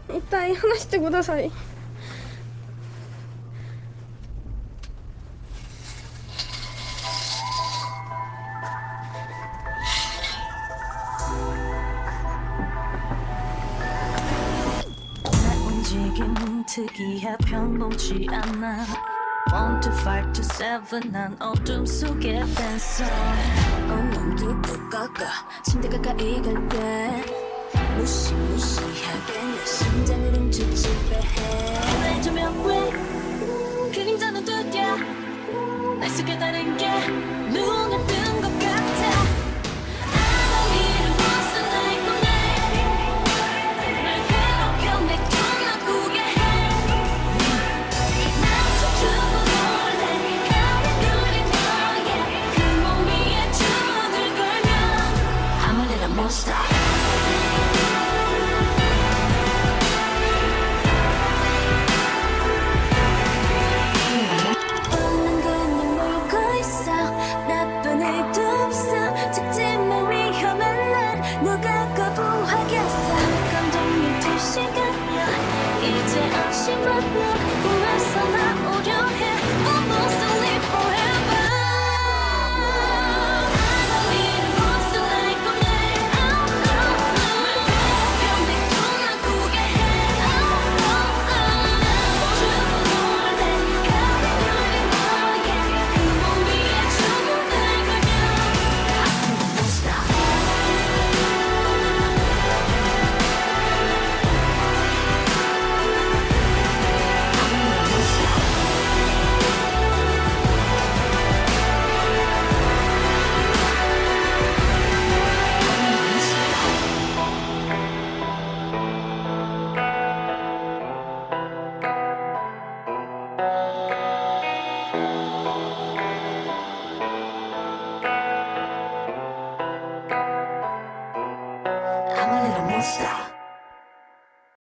痛い、話してください。 특이하평범치않아 1, 2, 5, 2, 7 난 어둠 속에 댄서 엉엉 깎아 침대 가까이 갈게 무시무시하게 내 심장을 훔쳐지배해 날 조명 왜 그림자는 두드려 날 속에 다른 게 눈에 뜬 것 같아 I'm a little monster.